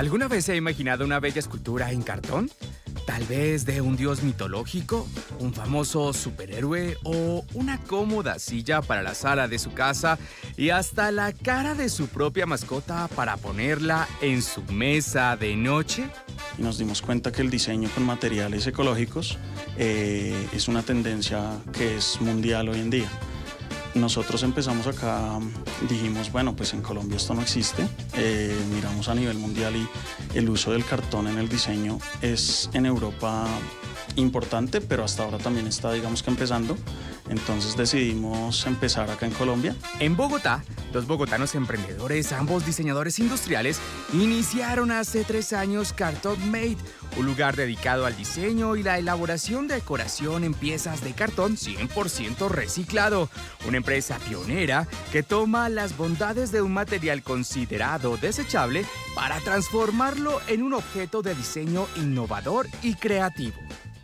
¿Alguna vez se ha imaginado una bella escultura en cartón? Tal vez de un dios mitológico, un famoso superhéroe o una cómoda silla para la sala de su casa y hasta la cara de su propia mascota para ponerla en su mesa de noche. Y nos dimos cuenta que el diseño con materiales ecológicos es una tendencia que es mundial hoy en día. Nosotros empezamos acá, dijimos, bueno, pues en Colombia esto no existe, miramos a nivel mundial y el uso del cartón en el diseño es en Europa importante, pero hasta ahora también está, digamos que empezando. Entonces decidimos empezar acá en Colombia. En Bogotá, dos bogotanos emprendedores, ambos diseñadores industriales, iniciaron hace 3 años Carton Made, un lugar dedicado al diseño y la elaboración de decoración en piezas de cartón 100% reciclado. Una empresa pionera que toma las bondades de un material considerado desechable para transformarlo en un objeto de diseño innovador y creativo.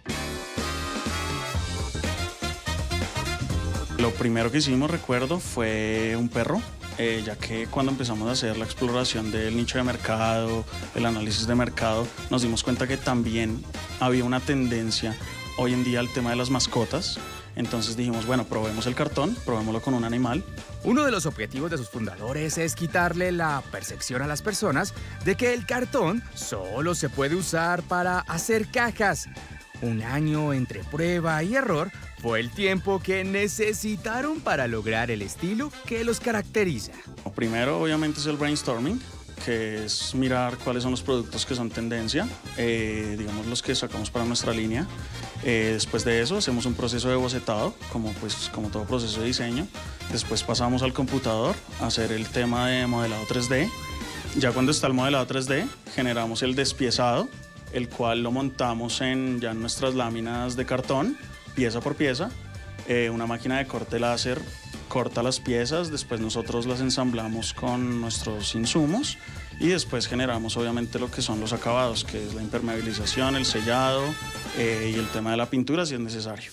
Lo primero que hicimos, recuerdo, fue un perro, ya que cuando empezamos a hacer la exploración del nicho de mercado, el análisis de mercado, nos dimos cuenta que también había una tendencia hoy en día al tema de las mascotas. Entonces dijimos, bueno, probemos el cartón, probémoslo con un animal. Uno de los objetivos de sus fundadores es quitarle la percepción a las personas de que el cartón solo se puede usar para hacer cajas. 1 año entre prueba y error fue el tiempo que necesitaron para lograr el estilo que los caracteriza. Primero, obviamente, es el brainstorming, que es mirar cuáles son los productos que son tendencia, digamos los que sacamos para nuestra línea. Después de eso hacemos un proceso de bocetado, como todo proceso de diseño. Después pasamos al computador a hacer el tema de modelado 3D. Ya cuando está el modelado 3D, generamos el despiezado, el cual lo montamos en nuestras láminas de cartón, pieza por pieza. Una máquina de corte láser corta las piezas, después nosotros las ensamblamos con nuestros insumos y después generamos obviamente lo que son los acabados, que es la impermeabilización, el sellado y el tema de la pintura si es necesario.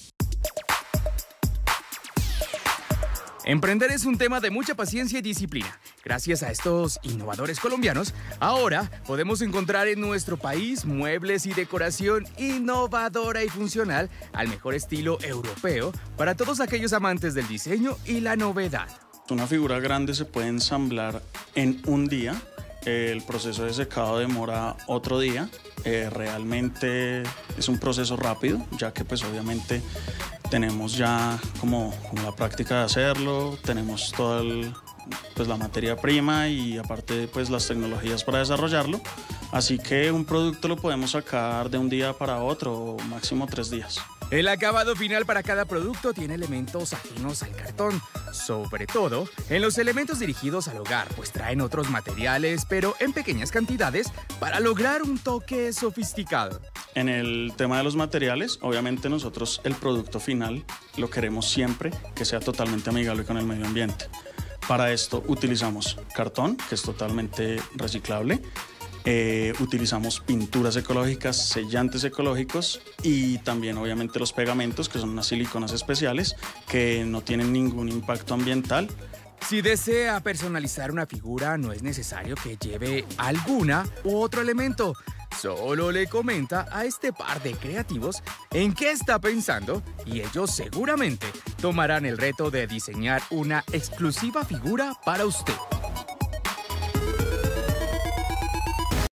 Emprender es un tema de mucha paciencia y disciplina. Gracias a estos innovadores colombianos, ahora podemos encontrar en nuestro país muebles y decoración innovadora y funcional al mejor estilo europeo para todos aquellos amantes del diseño y la novedad. Una figura grande se puede ensamblar en un día. El proceso de secado demora otro día. Realmente es un proceso rápido, ya que pues obviamente tenemos ya como la práctica de hacerlo, tenemos toda la materia prima y aparte pues las tecnologías para desarrollarlo. Así que un producto lo podemos sacar de un día para otro, máximo 3 días. El acabado final para cada producto tiene elementos ajenos al cartón, sobre todo en los elementos dirigidos al hogar, pues traen otros materiales, pero en pequeñas cantidades para lograr un toque sofisticado. En el tema de los materiales, obviamente nosotros el producto final lo queremos siempre que sea totalmente amigable con el medio ambiente. Para esto utilizamos cartón, que es totalmente reciclable. Utilizamos pinturas ecológicas, sellantes ecológicos y también obviamente los pegamentos, que son unas siliconas especiales que no tienen ningún impacto ambiental. Si desea personalizar una figura, no es necesario que lleve alguna u otro elemento. Solo le comenta a este par de creativos en qué está pensando y ellos seguramente tomarán el reto de diseñar una exclusiva figura para usted.